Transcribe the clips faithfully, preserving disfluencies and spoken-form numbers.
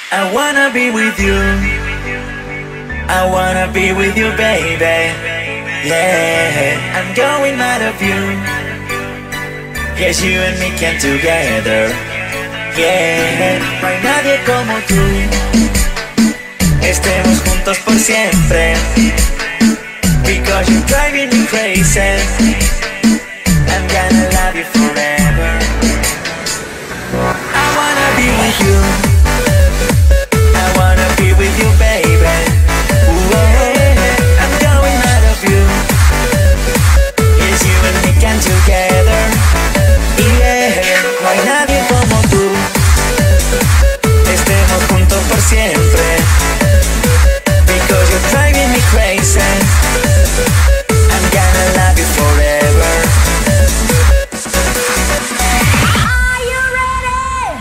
I wanna be with you. I wanna be with you, baby. Yeah, I'm going mad of you. Yes, you and me can together. Yeah, no hay nadie como tú. Estemos juntos por siempre. Because you're driving me crazy. I'm gonna love you forever. I wanna be with you. I wanna be with you, baby. Ooh, I'm going out of you. Yes, you and me can together. Yeah, no hay nadie como tú. Estemos juntos por siempre. Because you're driving me crazy. I'm gonna love you forever. Are you ready?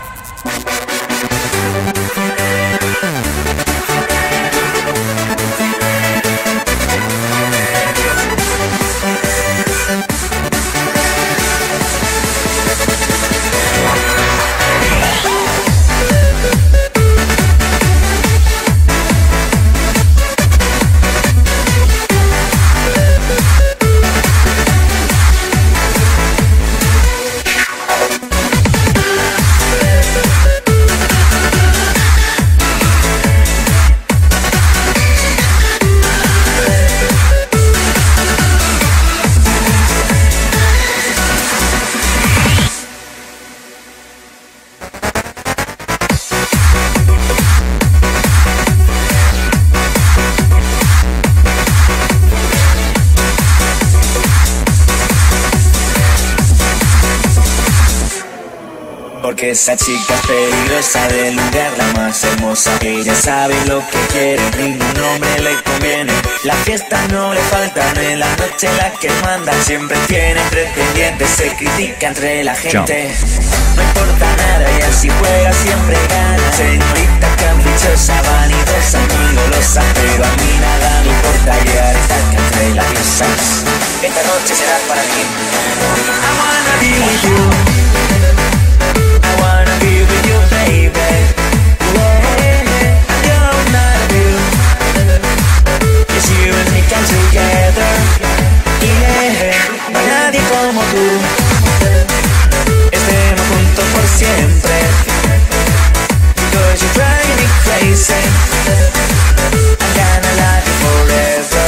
Porque esa chica es peligrosa, del lugar la más hermosa. Ella sabe lo que quiere, ningún hombre le conviene. La fiesta no le faltan, en la noche la que manda. Siempre tiene pretendientes, se critica entre la gente. No importa nada y así juega, siempre gana. Señorita caprichosa, vanidosa, muy golosa. Pero a mí nada me importa llegar esta entre las diosas. Esta noche será para mí. I wanna be with you. I wanna be with you, baby. Yeah, I'm going out of you. Yes, you and me can together. Yeah, no hay nadie como tú. Estemos juntos por siempre. Because you're driving me crazy. I'm gonna love you forever.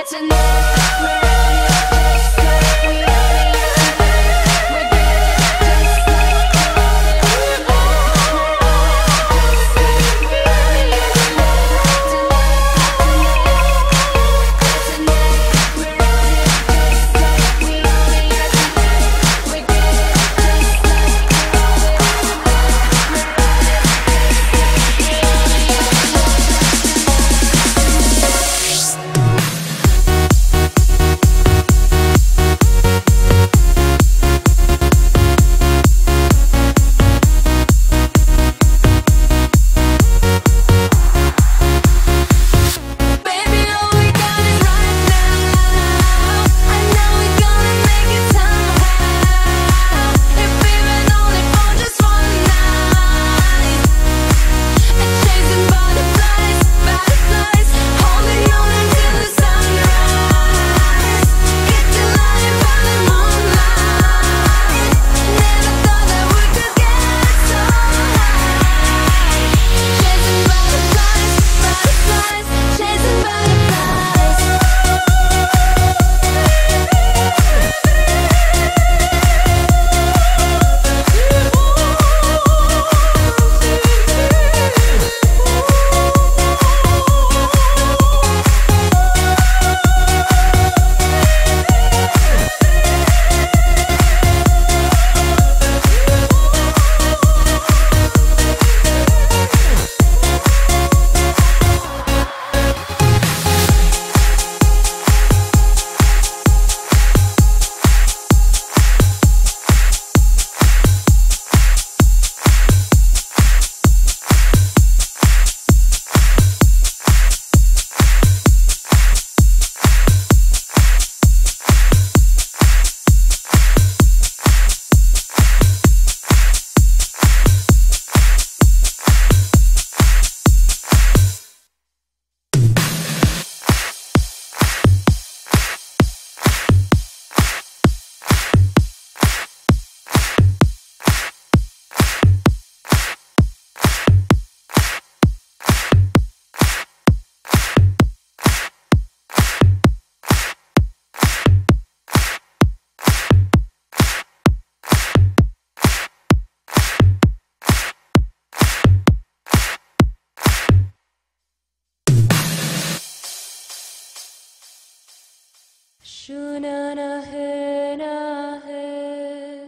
Shuna na he na he,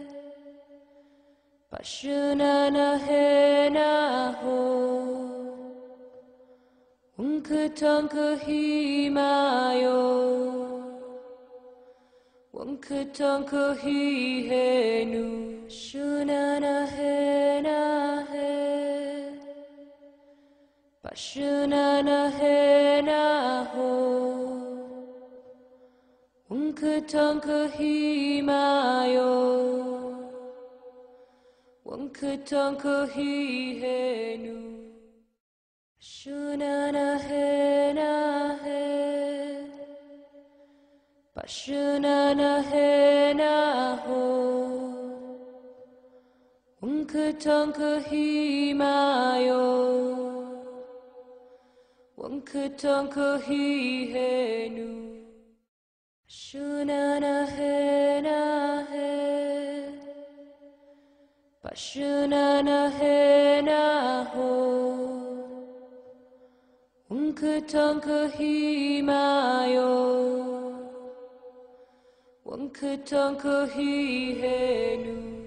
Pashuna na he na ho, Unka tonka hi mayo, Unka tonka hi he nu. Shuna na he na he, Pashuna na he na ho, Unka tonka hi mayo, Unka tonka hi he nu. Shuna na he na he, Pashuna na he na ho, Unka tonka hi mayo, Unka tonka hi he nu. Shuna na he na he, Pashuna na he na ho, Unka tonka hi mayo, Unka tonka hi he nu.